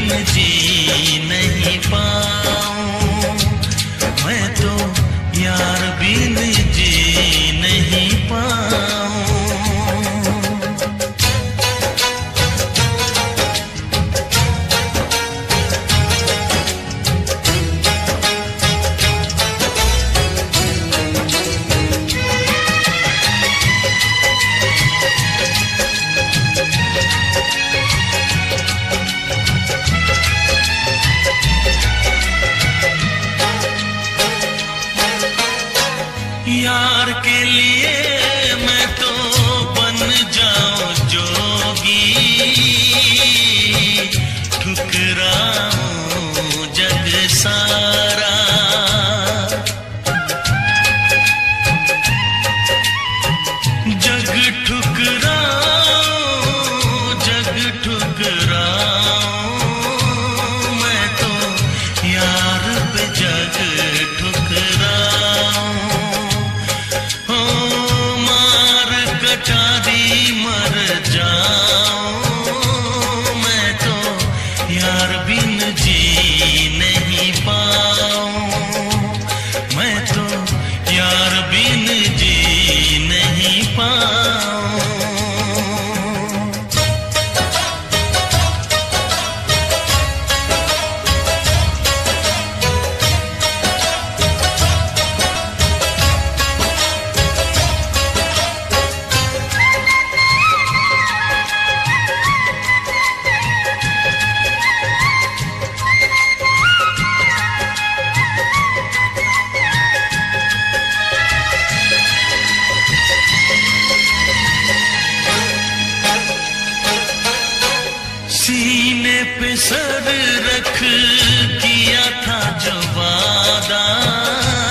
बिन जी नहीं पाऊं, मैं तो यार बिन जी नहीं पाऊं। यार के लिए मैं तो बन जाऊं जोगी, ठुकराऊं जग सारा। जग ठुकराऊं, जग ठुकराऊं, मैं तो यार पे जग ठुकराऊं। कटारी मर जाऊं, मैं तो यार बिन जी नहीं पाऊं, मैं तो यार बिन जी नहीं पाऊं। सीने पे सर रख किया था जो वादा,